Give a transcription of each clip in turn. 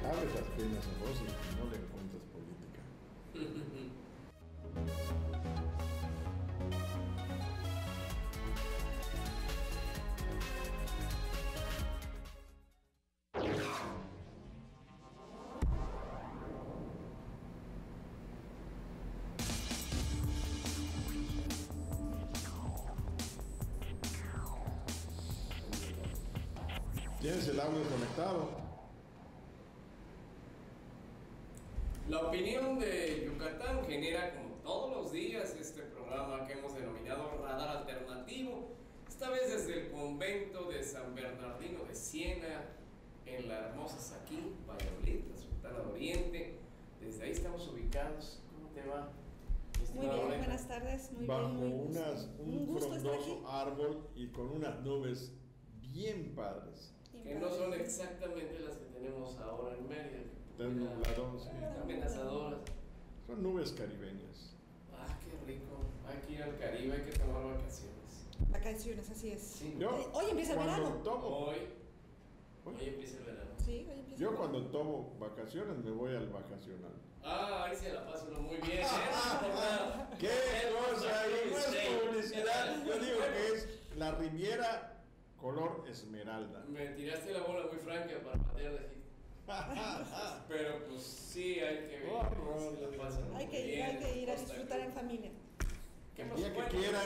abres las penas a vos y no le encuentras política. ¿Tienes el audio conectado? La opinión de Yucatán genera, como todos los días, este programa que hemos denominado Radar Alternativo, esta vez desde el convento de San Bernardino de Siena, en la hermosa Saquí, Valladolid, la Sultana de Oriente. Desde ahí estamos ubicados. ¿Cómo te va? Muy bien, buenas tardes. Muy bajo bien, un frondoso árbol y con unas nubes bien padres. Que no son exactamente las que tenemos ahora en Mérida. Están nublados, sí. Amenazadoras. Son nubes caribeñas. Ah, qué rico. Hay que ir al Caribe, hay que tomar vacaciones. Vacaciones, así es. Sí. Hoy empieza el verano. Hoy empieza el verano. Sí, hoy empieza. Yo cuando tomo vacaciones me voy al vacacional. Ah, ahí se la pasa uno muy bien, ¿Qué cosa? Y no es publicidad. Yo digo que es la Riviera color esmeralda. Me tiraste la bola muy franca para patear de aquí. Pero pues sí, hay que ver. Hay que ir a disfrutar en familia. El día que quieran.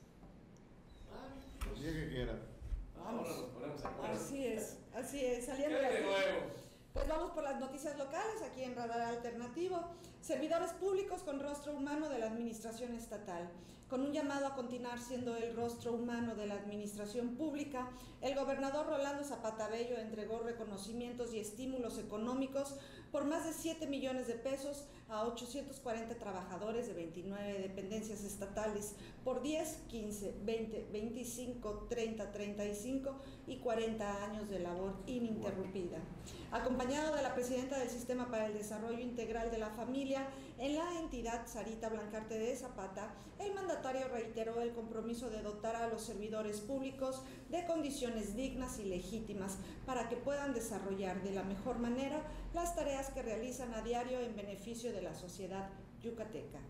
El día que quieran. Ahora nos ponemos a acuerdo. Así es. Saliendo ¿Qué de nuevo? Pues vamos por las noticias locales aquí en Radar Alternativo. Servidores públicos con rostro humano de la administración estatal. Con un llamado a continuar siendo el rostro humano de la administración pública, el gobernador Rolando Zapata Bello entregó reconocimientos y estímulos económicos por más de 7 millones de pesos a 840 trabajadores de 29 dependencias estatales por 10, 15, 20, 25, 30, 35 y 40 años de labor ininterrumpida. Acompañado de la presidenta del Sistema para el Desarrollo Integral de la Familia, en la entidad Sarita Blancarte de Zapata, el mandatario reiteró el compromiso de dotar a los servidores públicos de condiciones dignas y legítimas para que puedan desarrollar de la mejor manera las tareas que realizan a diario en beneficio de la sociedad yucateca.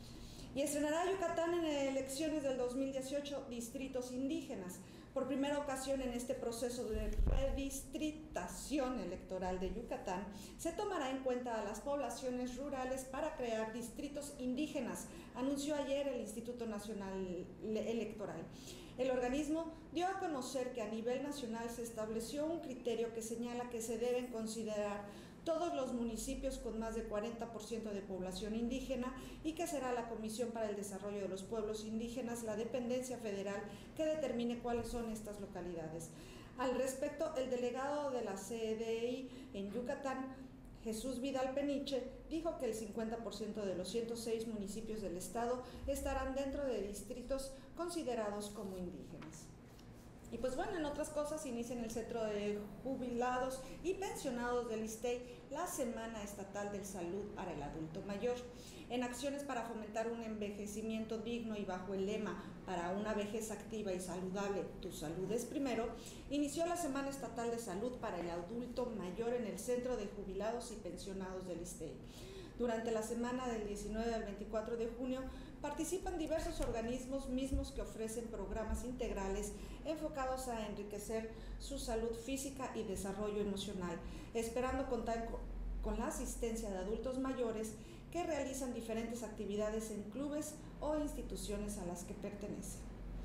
Y estrenará Yucatán en elecciones del 2018 distritos indígenas. Por primera ocasión en este proceso de redistritación electoral de Yucatán, se tomará en cuenta a las poblaciones rurales para crear distritos indígenas, anunció ayer el Instituto Nacional Electoral. El organismo dio a conocer que a nivel nacional se estableció un criterio que señala que se deben considerar todos los municipios con más de 40% de población indígena y que será la Comisión para el Desarrollo de los Pueblos Indígenas, la dependencia federal, que determine cuáles son estas localidades. Al respecto, el delegado de la CDI en Yucatán, Jesús Vidal Peniche, dijo que el 50% de los 106 municipios del estado estarán dentro de distritos considerados como indígenas. Y pues bueno, en otras cosas, inicia en el Centro de Jubilados y Pensionados del ISSSTE la Semana Estatal de Salud para el Adulto Mayor. En acciones para fomentar un envejecimiento digno y bajo el lema para una vejez activa y saludable, tu salud es primero, inició la Semana Estatal de Salud para el Adulto Mayor en el Centro de Jubilados y Pensionados del ISSSTE. Durante la semana del 19 al 24 de junio participan diversos organismos mismos que ofrecen programas integrales enfocados a enriquecer su salud física y desarrollo emocional, esperando contar con la asistencia de adultos mayores que realizan diferentes actividades en clubes o instituciones a las que pertenecen.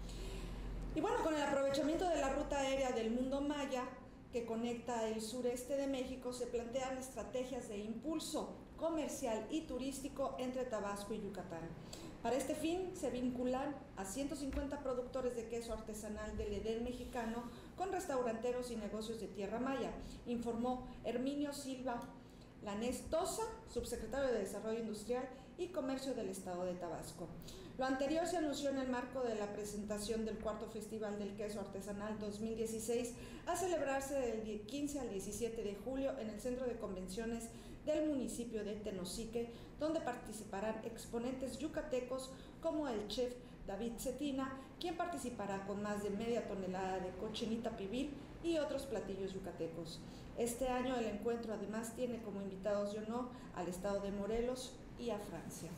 Y bueno, con el aprovechamiento de la ruta aérea del Mundo Maya, que conecta el sureste de México, se plantean estrategias de impulso comercial y turístico entre Tabasco y Yucatán. Para este fin se vinculan a 150 productores de queso artesanal del Edén mexicano con restauranteros y negocios de Tierra Maya, informó Herminio Silva Lanestosa, subsecretario de Desarrollo Industrial y Comercio del Estado de Tabasco. Lo anterior se anunció en el marco de la presentación del cuarto Festival del Queso Artesanal 2016, a celebrarse del 15 al 17 de julio en el Centro de Convenciones del municipio de Tenosique, donde participarán exponentes yucatecos como el chef David Cetina, quien participará con más de media tonelada de cochinita pibil y otros platillos yucatecos. Este año el encuentro además tiene como invitados de honor al estado de Morelos y a Francia.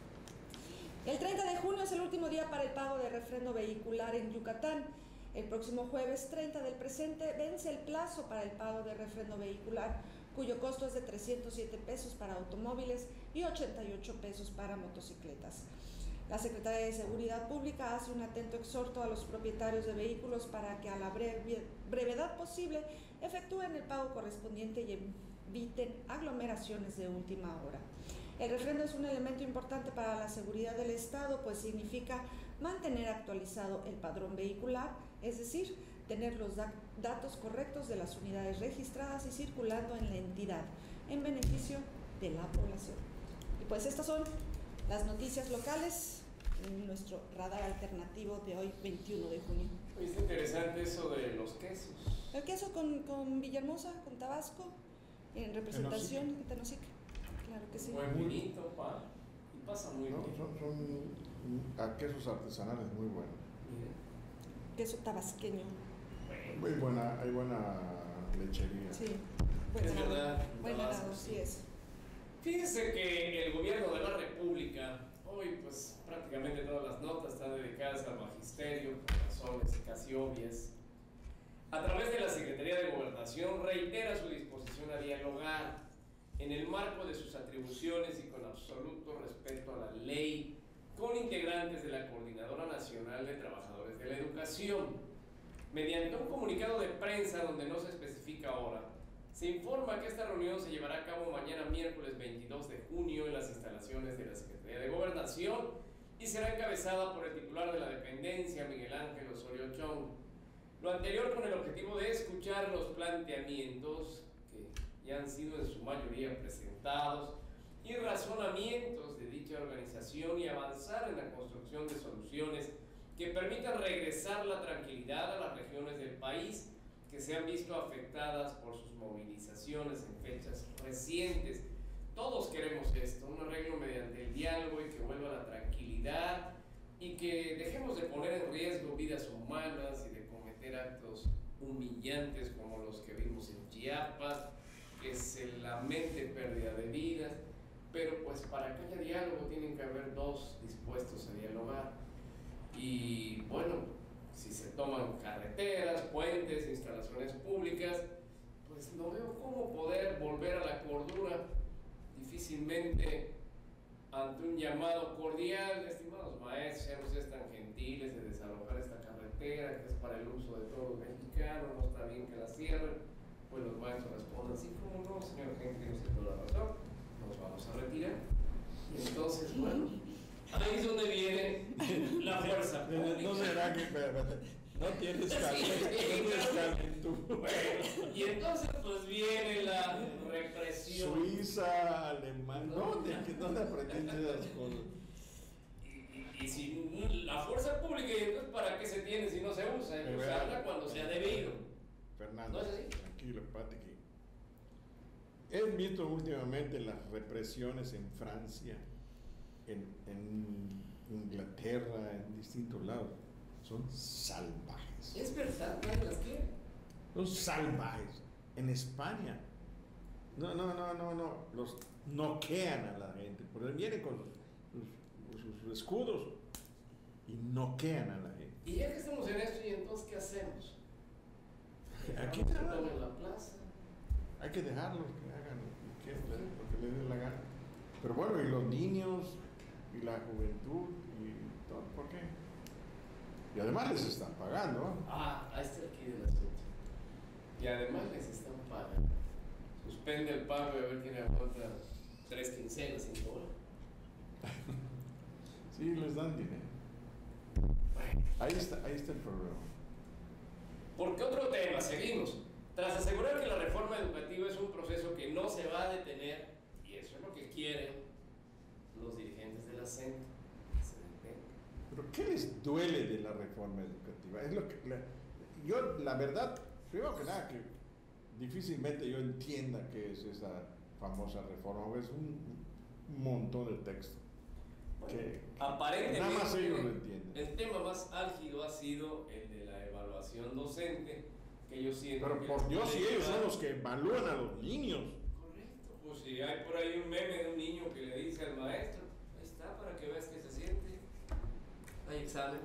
El 30 de junio es el último día para el pago de refrendo vehicular en Yucatán. El próximo jueves 30 del presente vence el plazo para el pago de refrendo vehicular, cuyo costo es de 307 pesos para automóviles y 88 pesos para motocicletas. La Secretaría de Seguridad Pública hace un atento exhorto a los propietarios de vehículos para que a la brevedad posible efectúen el pago correspondiente y eviten aglomeraciones de última hora. El refrendo es un elemento importante para la seguridad del Estado, pues significa mantener actualizado el padrón vehicular, es decir, tener los datos correctos de las unidades registradas y circulando en la entidad, en beneficio de la población. Y pues estas son las noticias locales en nuestro radar alternativo de hoy, 21 de junio. Es interesante eso de los quesos. El queso con Villahermosa, con Tabasco, en representación en Tenosique. Claro que sí. Buen vinito, pan. Y pasa muy bien. Son quesos artesanales muy buenos. Queso tabasqueño. Muy buena, hay buena lechería. Sí, es verdad. Buen ganado, sí es. Fíjense que el gobierno de la República, hoy pues prácticamente todas las notas están dedicadas al magisterio, por razones casi obvias. A través de la Secretaría de Gobernación reitera su disposición a dialogar en el marco de sus atribuciones y con absoluto respeto a la ley, con integrantes de la Coordinadora Nacional de Trabajadores de la Educación. Mediante un comunicado de prensa donde no se especifica hora, se informa que esta reunión se llevará a cabo mañana miércoles 22 de junio en las instalaciones de la Secretaría de Gobernación y será encabezada por el titular de la dependencia, Miguel Ángel Osorio Chong. Lo anterior con el objetivo de escuchar los planteamientos que ya han sido en su mayoría presentados y razonamientos de dicha organización y avanzar en la construcción de soluciones que permitan regresar la tranquilidad a las regiones del país que se han visto afectadas por sus movilizaciones en fechas recientes. Todos queremos esto, un arreglo mediante el diálogo y que vuelva la tranquilidad y que dejemos de poner en riesgo vidas humanas y de cometer actos humillantes como los que vimos en Chiapas, que se lamente pérdida de vidas, pero pues para que haya diálogo tienen que haber dos dispuestos a dialogar. Y bueno, si se toman carreteras, puentes, instalaciones públicas, pues no veo cómo poder volver a la cordura. Difícilmente ante un llamado cordial, estimados maestros, ya no sean tan gentiles de desalojar esta carretera que es para el uso de todos los mexicanos, no está bien que la cierren, pues los maestros responden, sí, como no, señor Henry, usted toda la razón, nos vamos a retirar. Y entonces, bueno, ahí es donde viene la fuerza pública. No será que no tienes calentura. Y entonces pues viene la represión. Suiza, Alemania, ¿dónde aprendiste esas cosas? Y si la fuerza pública, ¿y entonces para qué se tiene si no se usa? Hay que usarla cuando sea debido. Fernando, ¿no es así? Tranquilo, Pati. He visto últimamente las represiones en Francia, en Inglaterra, en distintos lados. Son salvajes. Es verdad, nadie las quiere. Son salvajes. En España, no, los noquean a la gente, porque vienen con sus escudos y noquean a la gente. Y ya que estamos en esto, ¿y entonces qué hacemos? Aquí en la plaza. Hay que dejarlos que hagan lo que les dé la gana. Pero bueno, y los niños, y la juventud, y todo, ¿por qué? Y además les están pagando, ¿no? Ahí está el key del asunto. Y además les están pagando. Suspende el pago y a ver quién aguanta 3 quincenas, 5 horas. Sí, les dan dinero. Bueno. Ahí está el problema. Porque otro tema, seguimos. Tras asegurar que la reforma educativa es un proceso que no se va a detener, y eso es lo que quieren los dirigentes de la CENTE, que se detenga. ¿Pero qué les duele de la reforma educativa? Es lo que yo, la verdad, primero que nada, que difícilmente yo entienda qué es esa famosa reforma, es un montón de texto. que Aparentemente, nada más ellos lo entienden. el tema más álgido ha sido el de la evaluación docente, que yo siento Pero que por Dios, si ellos son los que evalúan a los niños. Correcto, pues si hay por ahí un meme de un niño que le dice al maestro, ahí está, para que veas que se siente, hay examen.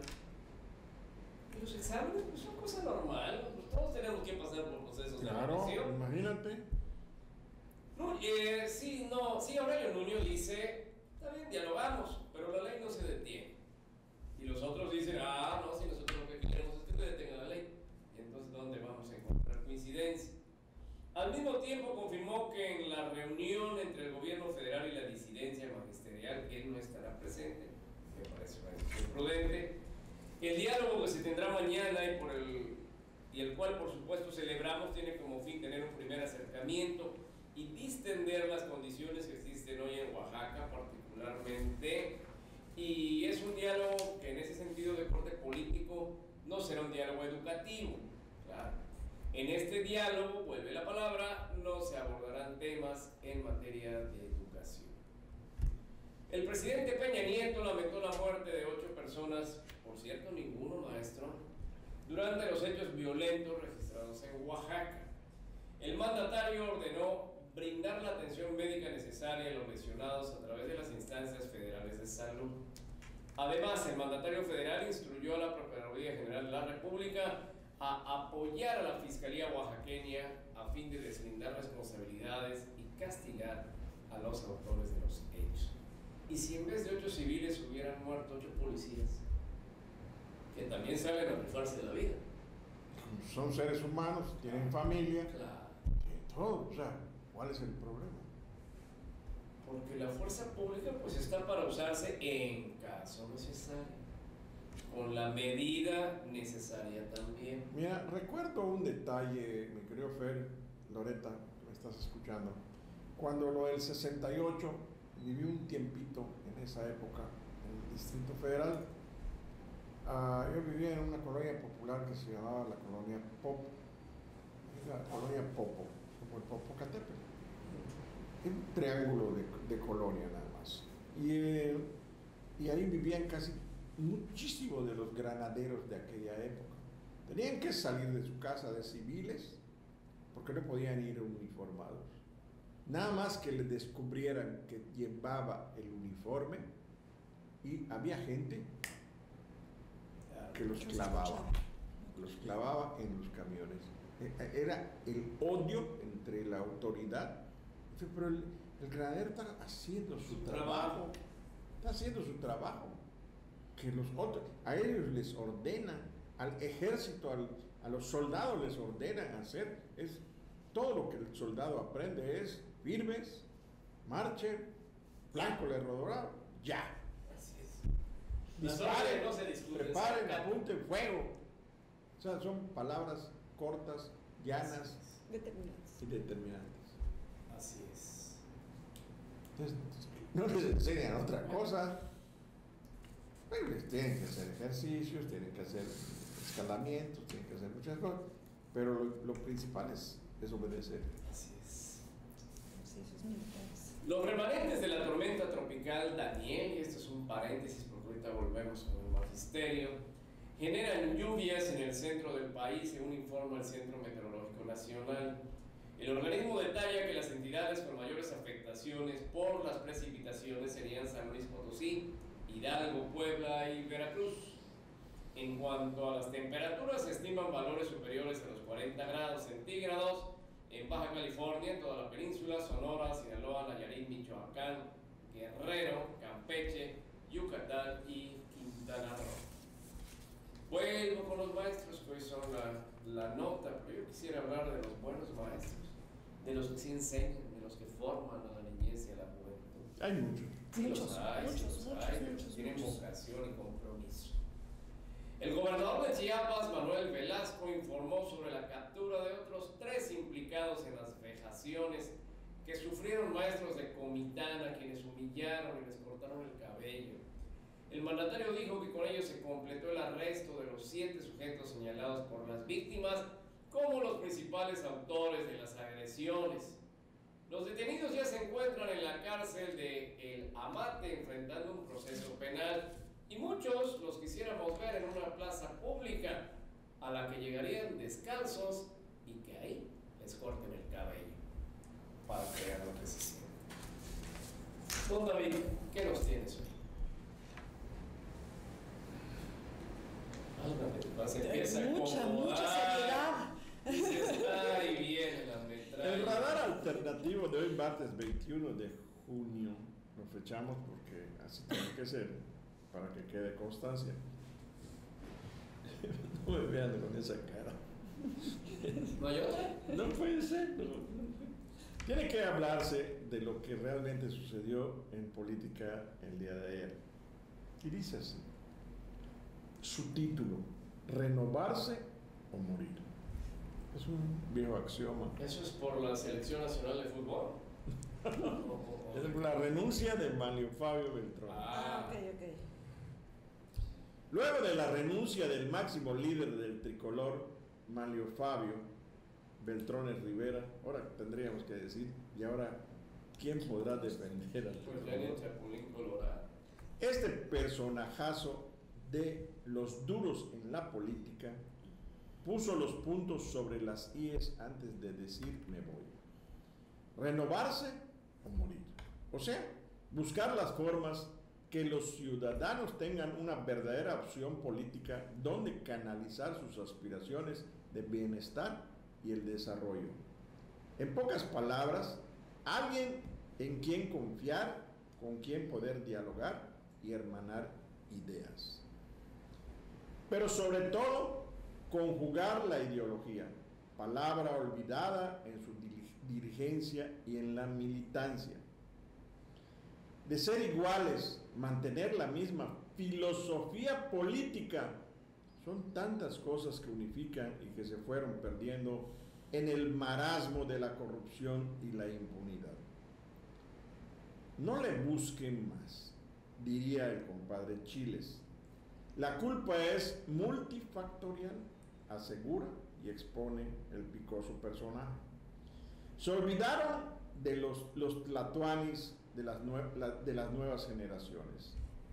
Y los exámenes pues, son cosa normal, pues, todos tenemos que pasar por procesos de Claro, evaluación. imagínate. No, sí, Aurelio Nuño dice, está bien, dialogamos, pero la ley no se detiene. Y los otros dicen, no, si nosotros lo que queremos es que se detenga la ley. Y entonces, ¿dónde vamos a encontrar coincidencia? Al mismo tiempo confirmó que en la reunión entre el gobierno federal y la disidencia magisterial él no estará presente, me parece una decisión prudente. El diálogo que se tendrá mañana y el cual por supuesto celebramos tiene como fin tener un primer acercamiento y distender las condiciones que existen hoy en Oaxaca particularmente, y es un diálogo que en ese sentido de corte político no será un diálogo educativo, claro. En este diálogo, vuelve la palabra, no se abordarán temas en materia de educación. El presidente Peña Nieto lamentó la muerte de 8 personas, por cierto ninguno maestro, durante los hechos violentos registrados en Oaxaca. El mandatario ordenó brindar la atención médica necesaria a los lesionados a través de las instancias federales de salud. Además, el mandatario federal instruyó a la Procuraduría General de la República a apoyar a la Fiscalía oaxaqueña a fin de deslindar responsabilidades y castigar a los autores de los hechos. ¿Y si en vez de 8 civiles hubieran muerto 8 policías? Que también salen a rifarse la vida. Son seres humanos, tienen familia, Claro. tienen todo, o sea, ¿cuál es el problema? Porque la fuerza pública pues está para usarse en caso necesario, con la medida necesaria también. Mira, recuerdo un detalle, mi querido Fer, Loreta, me estás escuchando, cuando lo del 68, viví un tiempito en esa época en el Distrito Federal. Yo vivía en una colonia popular que se llamaba la colonia Popo, la colonia Popo, como el Popocatépetl, un triángulo de colonia nada más. Y ahí vivían casi muchísimos de los granaderos de aquella época. Tenían que salir de su casa de civiles porque no podían ir uniformados. Nada más que les descubrieran que llevaba el uniforme y había gente que los clavaba en los camiones. Era el odio entre la autoridad, pero el granadero está haciendo su trabajo, está haciendo su trabajo, que los otros, a ellos les ordenan, al ejército, a los soldados les ordenan hacer, es todo lo que el soldado aprende es firmes, marchen, blanco le rodorado, ya. Disparen, no se discuten, preparen, apunten, fuego. O sea, son palabras cortas, llanas y determinantes. Así es. Entonces, no les enseñan otra cosa. Pero les tienen que hacer ejercicios, tienen que hacer escalamientos, tienen que hacer muchas cosas. Pero lo principal es obedecer. Así es. Ejercicios militares. Los remanentes de la tormenta tropical Daniel, y esto es un paréntesis porque ahorita volvemos con el magisterio, generan lluvias en el centro del país, según informa el Centro Meteorológico Nacional. El organismo detalla que las entidades con mayores afectaciones por las precipitaciones serían San Luis Potosí, Hidalgo, Puebla y Veracruz. En cuanto a las temperaturas, se estiman valores superiores a los 40 grados centígrados en Baja California, en toda la península, Sonora, Sinaloa, Nayarit, Michoacán, Guerrero, Campeche, Yucatán y Quintana Roo. Vuelvo con los maestros, que hoy son la nota, pero yo quisiera hablar de los buenos maestros, de los que sí enseñan, de los que forman a la niñez y a la juventud. Hay muchos. Muchos tienen vocación y compromiso. El gobernador de Chiapas, Manuel Velasco, informó sobre la captura de otros 3 implicados en las vejaciones que sufrieron maestros de Comitán, a quienes humillaron y les cortaron el cabello. El mandatario dijo que con ello se completó el arresto de los 7 sujetos señalados por las víctimas como los principales autores de las agresiones. Los detenidos ya se encuentran en la cárcel de El Amate enfrentando un proceso penal y muchos los quisiéramos ver en una plaza pública a la que llegarían descalzos y que ahí les corten el cabello para que vean lo que se siente. Don David, ¿qué nos tienes hoy? Empieza mucha seriedad. Dices, ay, viene la metralla. El radar alternativo de hoy, martes 21 de junio, lo fechamos porque así tiene que ser, para que quede constancia. No me vean con esa cara. ¿No hay otra? No puede ser. No. Tiene que hablarse de lo que realmente sucedió en política el día de ayer. Y dice así, su título, renovarse o morir. Es un viejo axioma. ¿Eso es por la Selección Nacional de Fútbol? Es la renuncia de Manlio Fabio Beltrón. Ok. Luego de la renuncia del máximo líder del tricolor, Manlio Fabio Beltrones Rivera, ahora tendríamos que decir, y ahora, ¿quién podrá defender al Pues tricolor? Lenin Chapulín Colorado. Este personajazo de los duros en la política puso los puntos sobre las íes antes de decir me voy. Renovarse o morir. O sea, buscar las formas que los ciudadanos tengan una verdadera opción política donde canalizar sus aspiraciones de bienestar y el desarrollo. En pocas palabras, alguien en quien confiar, con quien poder dialogar y hermanar ideas. Pero sobre todo, conjugar la ideología, palabra olvidada en su dirigencia y en la militancia. De ser iguales, mantener la misma filosofía política, son tantas cosas que unifican y que se fueron perdiendo en el marasmo de la corrupción y la impunidad. No le busquen más, diría el compadre Chiles. La culpa es multifactorial, asegura y expone el picoso personaje. Se olvidaron de los tlatoanis de las nuevas generaciones.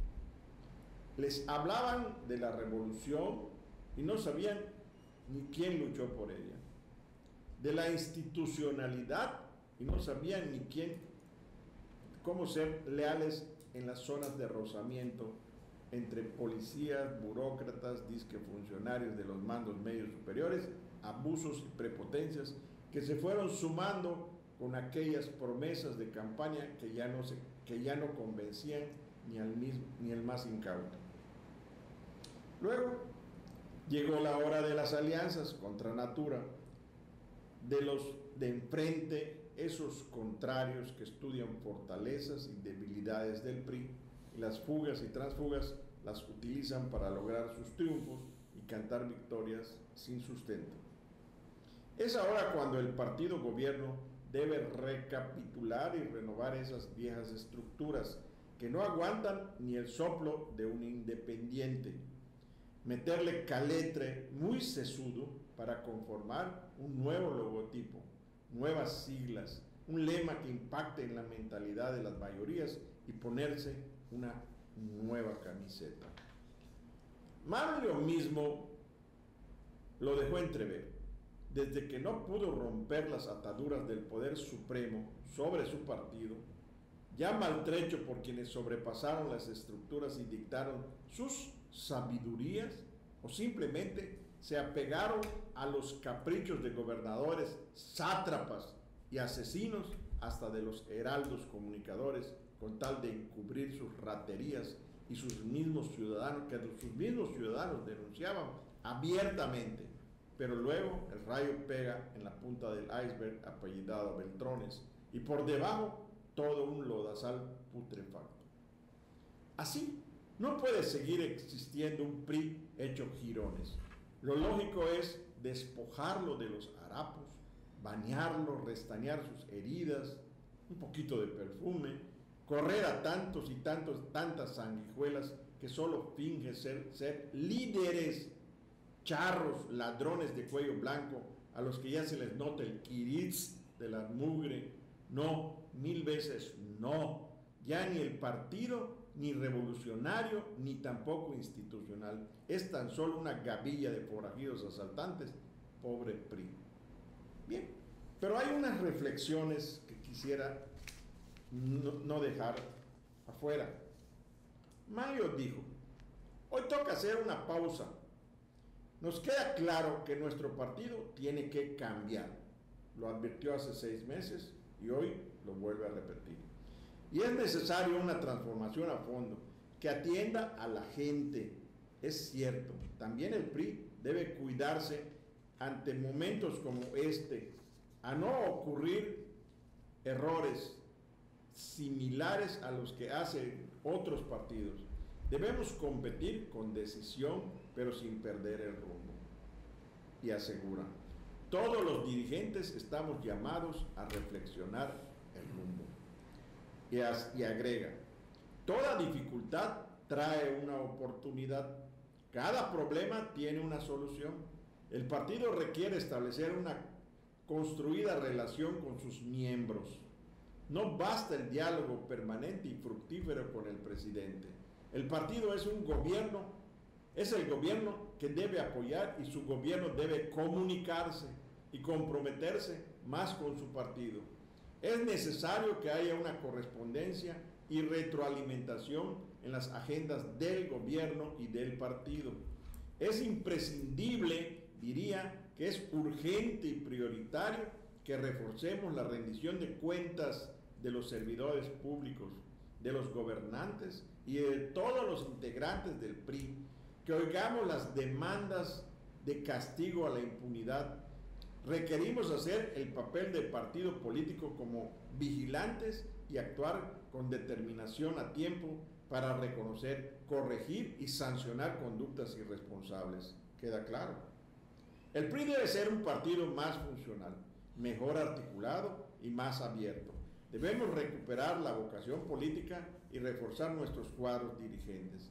Les hablaban de la revolución y no sabían ni quién luchó por ella. De la institucionalidad y no sabían ni cómo ser leales en las zonas de rozamiento entre policías, burócratas, disque funcionarios de los mandos medios superiores, abusos y prepotencias que se fueron sumando con aquellas promesas de campaña que ya no convencían ni el más incauto. Luego llegó la hora de las alianzas contra natura, de los de enfrente, esos contrarios que estudian fortalezas y debilidades del PRI, y las fugas y transfugas las utilizan para lograr sus triunfos y cantar victorias sin sustento. Es ahora cuando el partido gobierno debe recapitular y renovar esas viejas estructuras que no aguantan ni el soplo de un independiente, meterle caletre muy sesudo para conformar un nuevo logotipo, nuevas siglas, un lema que impacte en la mentalidad de las mayorías y ponerse una nueva camiseta. Manlio mismo lo dejó entrever. Desde que no pudo romper las ataduras del poder supremo sobre su partido, ya maltrecho por quienes sobrepasaron las estructuras y dictaron sus sabidurías, o simplemente se apegaron a los caprichos de gobernadores, sátrapas y asesinos, hasta de los heraldos comunicadores, con tal de encubrir sus raterías y sus mismos ciudadanos denunciaban abiertamente. Pero luego el rayo pega en la punta del iceberg apellidado Beltrones y por debajo todo un lodazal putrefacto. Así no puede seguir existiendo un PRI hecho jirones. Lo lógico es despojarlo de los harapos, bañarlo, restañar sus heridas, un poquito de perfume, correr a tantas sanguijuelas que solo fingen ser líderes, charros, ladrones de cuello blanco, a los que ya se les nota el quiritz de la mugre no, 1000 veces no. Ya ni el partido, ni revolucionario, ni tampoco institucional. Es tan solo una gavilla de forajidos asaltantes. Pobre PRI. Bien, pero hay unas reflexiones que quisiera no dejar afuera. Mayo dijo: hoy toca hacer una pausa. Nos queda claro que nuestro partido tiene que cambiar. Lo advirtió hace 6 meses y hoy lo vuelve a repetir. Y es necesario una transformación a fondo que atienda a la gente. Es cierto, también el PRI debe cuidarse ante momentos como este, a no ocurrir errores similares a los que hacen otros partidos. Debemos competir con decisión, pero sin perder el rumbo. Y asegura: todos los dirigentes estamos llamados a reflexionar el rumbo. Y agrega: toda dificultad trae una oportunidad. Cada problema tiene una solución. El partido requiere establecer una construida relación con sus miembros. No basta el diálogo permanente y fructífero con el presidente. El partido es un gobierno, es el gobierno que debe apoyar, y su gobierno debe comunicarse y comprometerse más con su partido. Es necesario que haya una correspondencia y retroalimentación en las agendas del gobierno y del partido. Es imprescindible, diría, que es urgente y prioritario que reforcemos la rendición de cuentas de los servidores públicos, de los gobernantes y de todos los integrantes del PRI, que oigamos las demandas de castigo a la impunidad. Requerimos hacer el papel del partido político como vigilantes y actuar con determinación a tiempo para reconocer, corregir y sancionar conductas irresponsables. ¿Queda claro? El PRI debe ser un partido más funcional, mejor articulado y más abierto. Debemos recuperar la vocación política y reforzar nuestros cuadros dirigentes.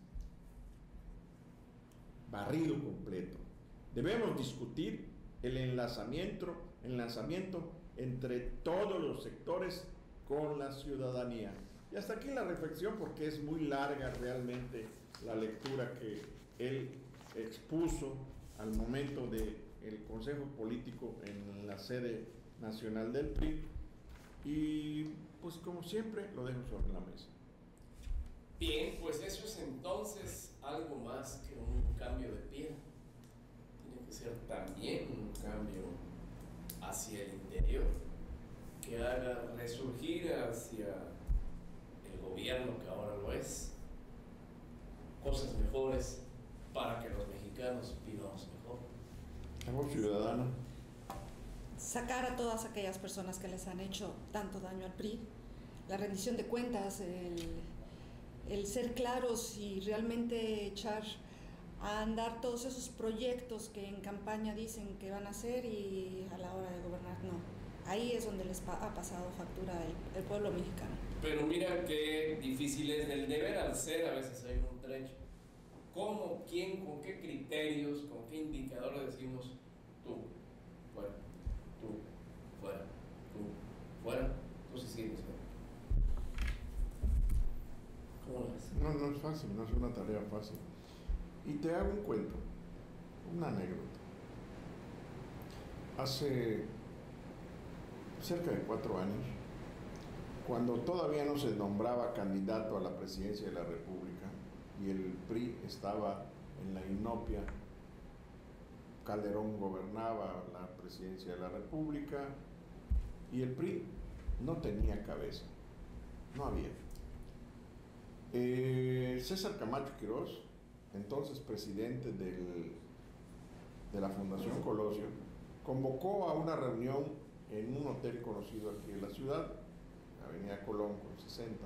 Barrido completo. Debemos discutir el enlazamiento entre todos los sectores con la ciudadanía. Y hasta aquí la reflexión, porque es muy larga realmente la lectura que él expuso al momento del Consejo Político en la sede nacional del PRI. Y pues como siempre lo dejo sobre la mesa. Bien, pues eso es entonces algo más que un cambio de piel. Tiene que ser también un cambio hacia el interior, que haga resurgir hacia el gobierno que ahora lo es cosas mejores para que los mexicanos vivamos mejor. La voz ciudadana. Sacar a todas aquellas personas que les han hecho tanto daño al PRI, la rendición de cuentas, el ser claros y realmente echar a andar todos esos proyectos que en campaña dicen que van a hacer y a la hora de gobernar no. Ahí es donde les ha pasado factura el pueblo mexicano. Pero mira qué difícil es del deber al ser, a veces hay un trecho. ¿Cómo, quién, con qué criterios, con qué indicadores decimos tú, fuera, tú, fuera, tú, fuera? Tú sí sigues, ¿no? ¿Cómo lo ves? No es fácil, no es una tarea fácil. Y te hago un cuento, una anécdota. Hace cerca de 4 años, cuando todavía no se nombraba candidato a la presidencia de la República y el PRI estaba en la inopia, Calderón gobernaba la presidencia de la República y el PRI no tenía cabeza, no había. César Camacho Quirós, entonces presidente de la Fundación Colosio, convocó a una reunión en un hotel conocido aquí en la ciudad, Avenida Colón con 60.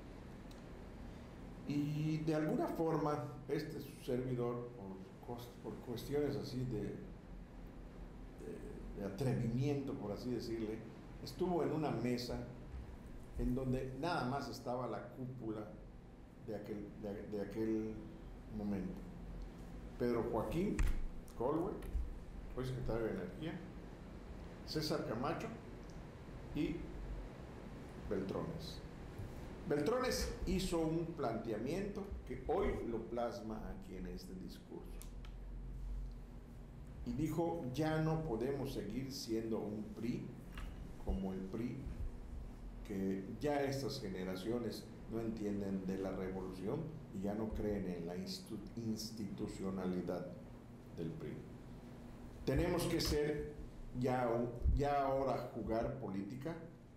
Y de alguna forma, su servidor, por cuestiones así de atrevimiento, por así decirle, estuvo en una mesa en donde nada más estaba la cúpula de aquel momento. Pedro Joaquín Colwell, hoy secretario de Energía, César Camacho y Beltrones. Beltrones hizo un planteamiento que hoy lo plasma aquí en este discurso. Y dijo, ya no podemos seguir siendo un PRI como el PRI, que ya estas generaciones no entienden de la revolución y ya no creen en la institucionalidad del PRI. Tenemos que ser ya ahora jugar política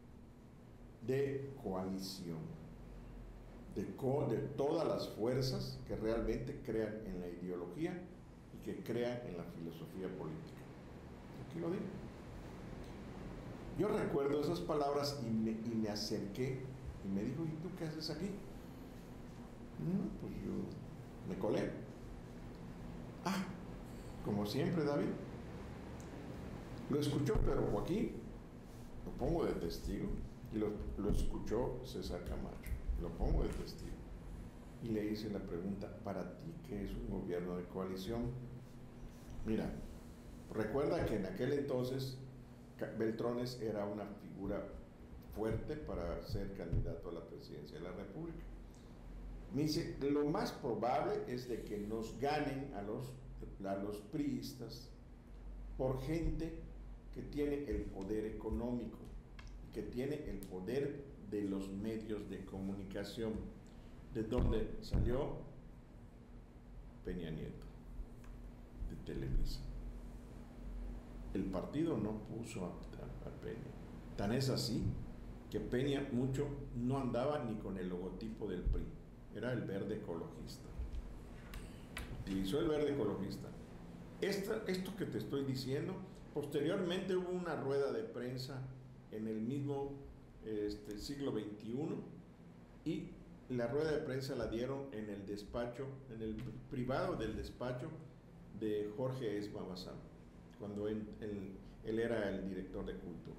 de coalición, de todas las fuerzas que realmente crean en la ideología y que crean en la filosofía política. Aquí lo digo. Yo recuerdo esas palabras y me acerqué y me dijo, ¿y tú qué haces aquí? No, pues yo me colé. Ah, como siempre, David. Lo escuchó Pedro Joaquín, lo pongo de testigo, y lo escuchó César Camacho, lo pongo de testigo. Y le hice la pregunta, para ti, ¿qué es un gobierno de coalición? Mira, recuerda que en aquel entonces Beltrones era una figura fuerte para ser candidato a la presidencia de la República. Me dice, lo más probable es de que nos ganen a los priistas por gente que tiene el poder económico, que tiene el poder de los medios de comunicación, de donde salió Peña Nieto, de Televisa. El partido no puso a Peña. Tan es así que Peña mucho no andaba ni con el logotipo del PRI, era el verde ecologista. Utilizó el verde ecologista. Esto que te estoy diciendo, posteriormente hubo una rueda de prensa en el mismo siglo XXI y la rueda de prensa la dieron en el despacho, en el privado del despacho de Jorge Esma Bazán, cuando él era el director de culto.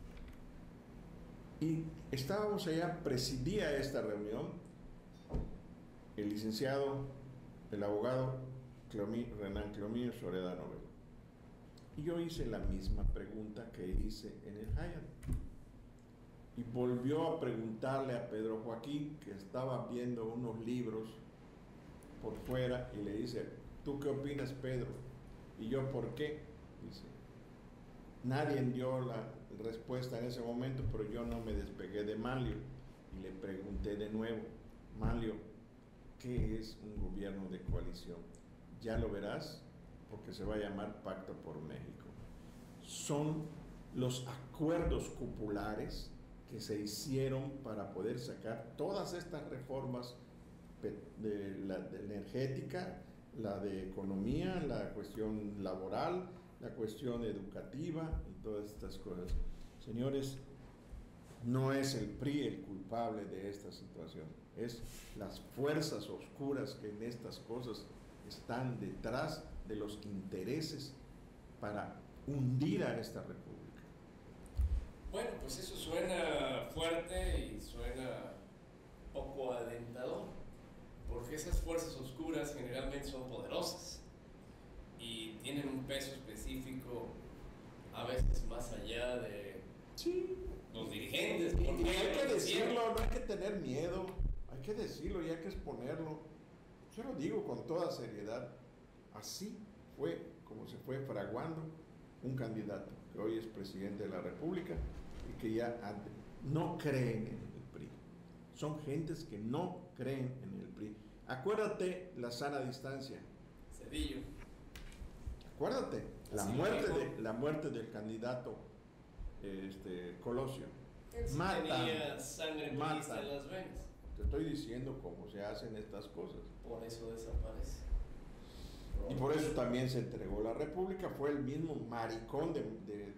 Y estábamos allá, presidía esta reunión el licenciado, el abogado Renán Clomín Soledad Nobel. Y yo hice la misma pregunta que hice en el Hyatt. Y volvió a preguntarle a Pedro Joaquín, que estaba viendo unos libros por fuera, y le dice, ¿tú qué opinas, Pedro? Y yo, ¿por qué? Dice, nadie dio la respuesta en ese momento, pero yo no me despegué de Manlio. Y le pregunté de nuevo, Manlio, ¿qué es un gobierno de coalición? Ya lo verás, porque se va a llamar Pacto por México. Son los acuerdos cupulares que se hicieron para poder sacar todas estas reformas de la energética, la de economía, la cuestión laboral, la cuestión educativa y todas estas cosas. Señores, no es el PRI el culpable de esta situación, es las fuerzas oscuras que en estas cosas están detrás de los intereses para hundir a esta república. Bueno, pues eso suena fuerte y suena poco alentador, porque esas fuerzas oscuras generalmente son poderosas y tienen un peso específico, a veces más allá de los dirigentes. Y hay que decirlo, no hay que tener miedo, hay que decirlo y hay que exponerlo. Yo lo digo con toda seriedad, así fue como se fue fraguando un candidato que hoy es presidente de la República y que ya no creen en el PRI. Son gentes que no creen en el PRI. Acuérdate la sana distancia. Cedillo. Acuérdate, la muerte del candidato Colosio. Él sí tenía sangre priista en las venas. Te estoy diciendo cómo se hacen estas cosas. Por eso desaparece. Y por eso también se entregó la República. Fue el mismo maricón de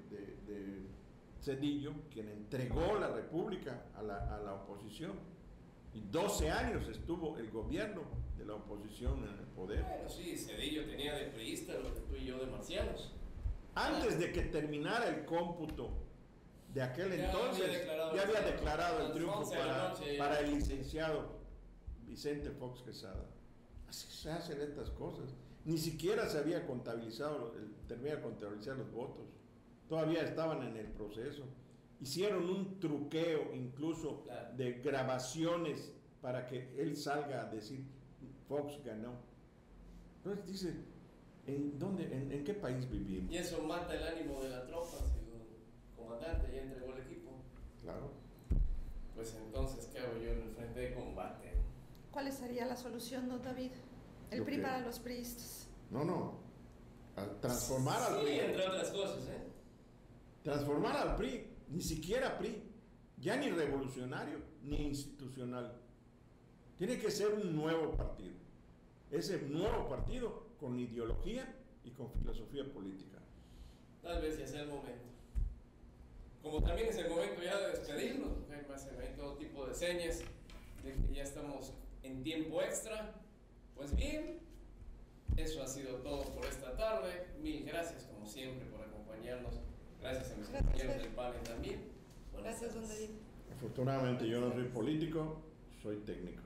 Cedillo quien entregó la República a la oposición. Y 12 años estuvo el gobierno de la oposición en el poder. Bueno, sí, Cedillo tenía de priista lo que tú y yo de marcianos. Antes de que terminara el cómputo de aquel entonces, ya había declarado el triunfo para el licenciado Vicente Fox Quesada. Así se hacen estas cosas. Ni siquiera se había contabilizado, terminado de contabilizar los votos. Todavía estaban en el proceso. hicieron un truqueo incluso Claro. de grabaciones para que él salga a decir Fox ganó. Entonces dice, ¿en qué país vivimos? Y eso mata el ánimo de la tropa, si el comandante ya entregó el equipo. Claro. Pues entonces, ¿qué hago yo en el frente de combate? ¿Cuál sería la solución, don David? El Yo PRI creo. para los priistas. No. Transformar al Sí, PRI. entre otras cosas, ¿eh? Transformar al PRI, ni siquiera PRI, ya ni revolucionario ni institucional. Tiene que ser un nuevo partido. Ese nuevo partido con ideología y con filosofía política. Tal vez ya sea el momento. Como también es el momento ya de despedirnos, porque hay todo tipo de señas de que ya estamos en tiempo extra. Pues bien, eso ha sido todo por esta tarde. Mil gracias como siempre por acompañarnos. Gracias a mis Gracias, compañeros Fer. del panel también. Buenas Gracias, don tardes. David. Afortunadamente yo no soy político, soy técnico.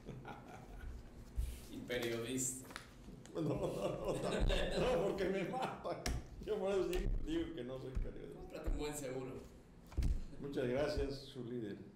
Y periodista. No, porque me matan. Yo por eso digo que no soy periodista. Cómprate un buen seguro. Muchas gracias, su líder.